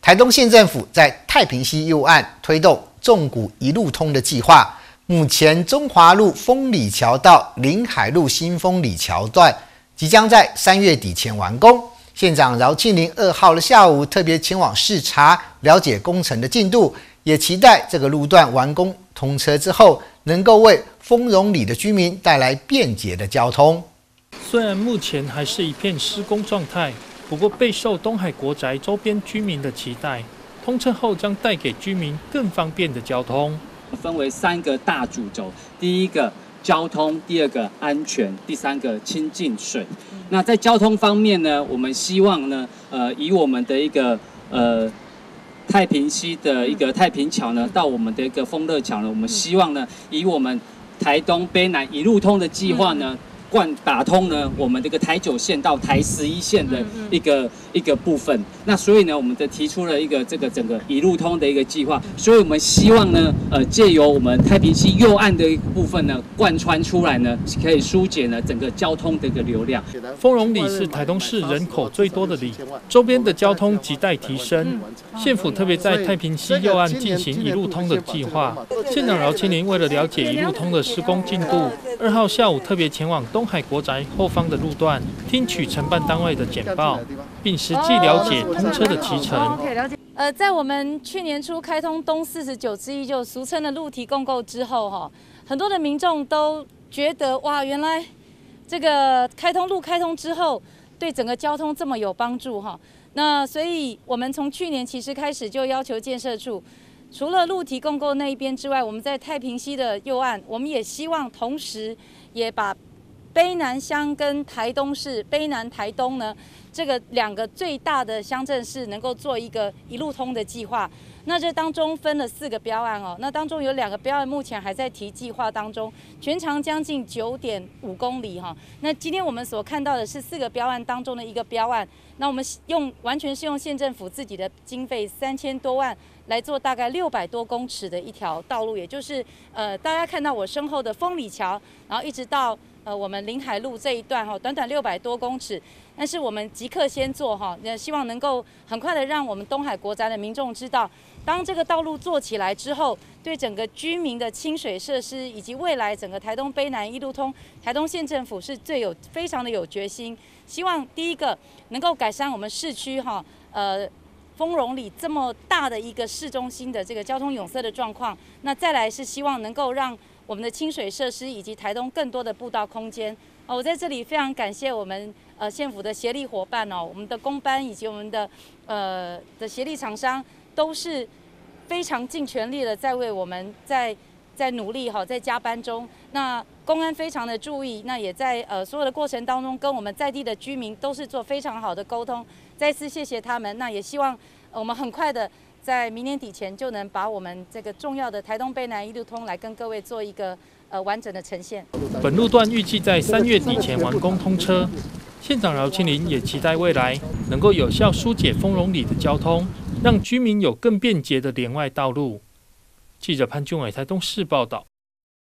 台东县政府在太平溪右岸推动纵谷一路通的计划，目前中华路丰里桥到临海路新丰里桥段即将在3月底前完工。县长饶庆林2号的下午特别前往视察，了解工程的进度，也期待这个路段完工通车之后，能够为丰荣里的居民带来便捷的交通。 虽然目前还是一片施工状态，不过备受东海国宅周边居民的期待，通车后将带给居民更方便的交通。 分为3个大主轴，第一个交通，第二个安全，第三个清净水。那在交通方面呢，我们希望呢，以我们的一个太平溪的一个太平桥呢，到我们的一个丰乐桥呢，我们希望呢，以我们台东卑南一路通的计划呢，打通呢我们这个台9线到台11线的一个部分。那所以呢，我们提出了一个这个整个一路通的一个计划。所以我们希望呢，借由我们太平溪右岸的一个部分呢，贯穿出来呢，可以疏解呢整个交通的一个流量。 丰荣里是台东市人口最多的里，周边的交通亟待提升。县府特别在太平溪右岸进行一路通的计划。县长饶庆林为了了解一路通的施工进度，2号下午特别前往东海国宅后方的路段，听取承办单位的简报，并实际了解通车的期程。 在我们去年初开通东49之一，就俗称的路体共构之后，很多的民众都觉得哇，原来这个路开通之后，对整个交通这么有帮助哈。那所以我们从去年其实开始就要求建设处，除了路体共构那一边之外，我们在太平溪的右岸，我们也希望同时也把卑南乡跟台东市卑南、台东呢，这个2个最大的乡镇市能够做一个一路通的计划。那这当中分了4个标案哦，那当中有2个标案目前还在提计划当中，全长将近9.5公里哈。那今天我们所看到的是4个标案当中的一个标案，那我们完全是用县政府自己的经费3000多万来做大概600多公尺的一条道路，也就是大家看到我身后的丰里桥，然后一直到我们临海路这一段哈，短短600多公尺，但是我们即刻先做哈，希望能够很快的让我们东海国宅的民众知道，当这个道路做起来之后，对整个居民的清水设施以及未来整个台东卑南一路通，台东县政府是非常的有决心，希望第一个能够改善我们市区哈，丰荣里这么大的一个市中心的这个交通拥塞的状况，那再来是希望能够让我们的清水设施以及台东更多的步道空间。我在这里非常感谢我们县府的协力伙伴哦，我们的工班以及我们的协力厂商都是非常尽全力的在为我们在努力哈，在加班中。那公安非常的注意，那也在所有的过程当中跟我们在地的居民都是做非常好的沟通。再次谢谢他们，那也希望我们很快的在明年底前就能把我们这个重要的台东卑南一路通来跟各位做一个完整的呈现。 本路段预计在3月底前完工通车。县长饶庆林也期待未来能够有效疏解丰荣里的交通，让居民有更便捷的连外道路。记者潘俊伟台东市报道。